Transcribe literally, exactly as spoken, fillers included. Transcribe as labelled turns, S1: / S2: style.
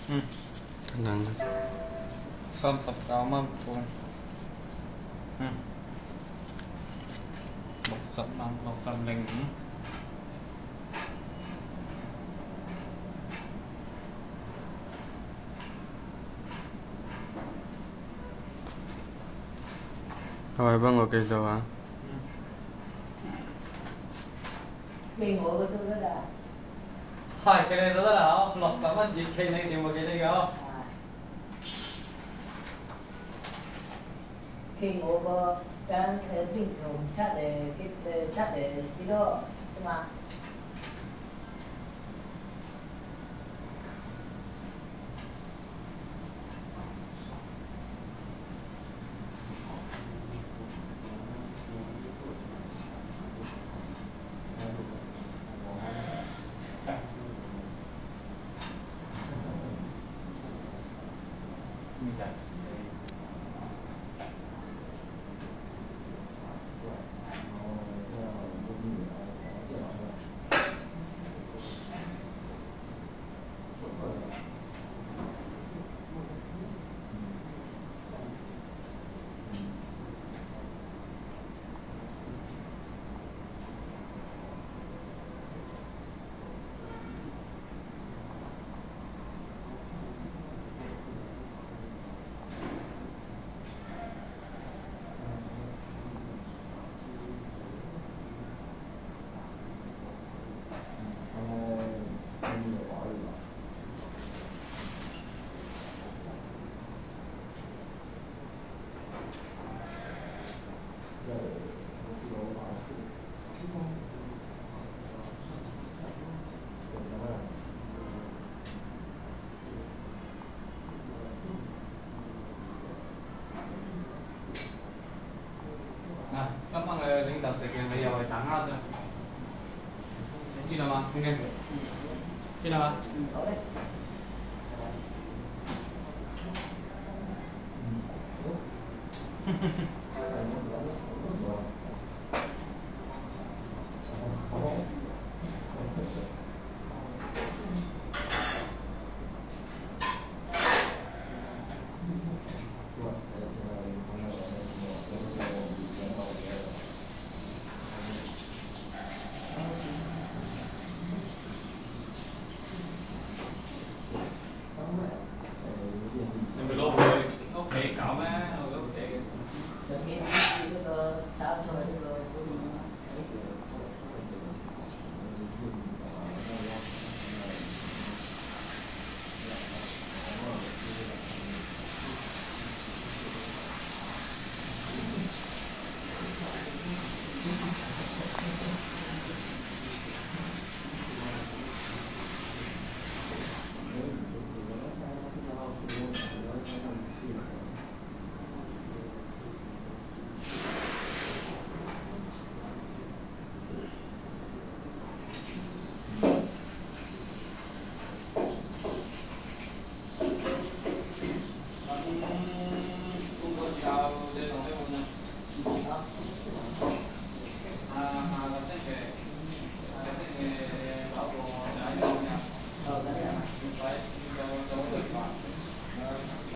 S1: Ừ.
S2: Khả năng
S1: Son sập cao mà buồn. Ừ. Một sập năm, một sập linh.
S2: Rồi vâng, ok rồi ạ.
S3: Mình ngồi vào sân đó đã.
S1: Hai cái này rất là lọt sắm anh chị cái này thì một cái này không?
S3: Khi ngồi vào cái bình thường chắc để cái chắc để cái đó, mà
S1: À, các bạn ơi, lãnh đạo sự kiện bây giờ phải thắng hết rồi. Chị nào mà, nghe. Chị nào mà?
S3: ở đây.
S1: Ừ.